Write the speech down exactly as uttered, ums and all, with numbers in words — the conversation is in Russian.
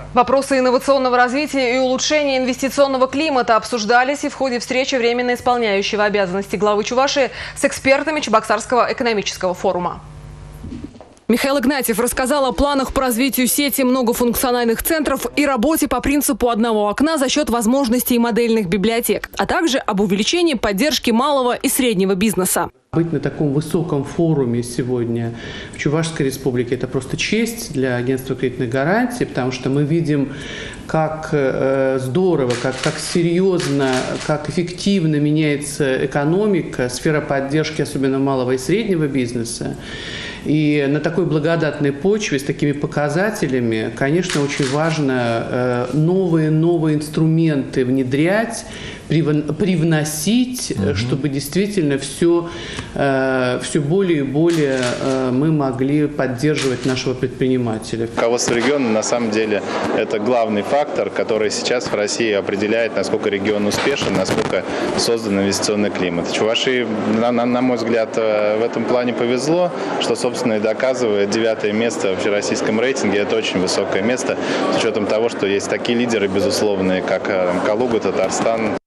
Вопросы инновационного развития и улучшения инвестиционного климата обсуждались и в ходе встречи временно исполняющего обязанности главы Чувашии с экспертами Чебоксарского экономического форума. Михаил Игнатьев рассказал о планах по развитию сети многофункциональных центров и работе по принципу одного окна за счет возможностей модельных библиотек, а также об увеличении поддержки малого и среднего бизнеса. Быть на таком высоком форуме сегодня в Чувашской республике – это просто честь для агентства кредитных гарантий, потому что мы видим, как э, здорово, как, как серьезно, как эффективно меняется экономика, сфера поддержки, особенно малого и среднего бизнеса. И на такой благодатной почве, с такими показателями, конечно, очень важно новые-новые инструменты внедрять, привносить, угу. чтобы действительно все, все более и более мы могли поддерживать нашего предпринимателя. Руководство региона, на самом деле, это главный фактор, который сейчас в России определяет, насколько регион успешен, насколько создан инвестиционный климат. Чувашии, на, на, на мой взгляд, в этом плане повезло, что, собственно, и доказывает девятое место в всероссийском рейтинге. Это очень высокое место, с учетом того, что есть такие лидеры, безусловные, как Калуга, Татарстан.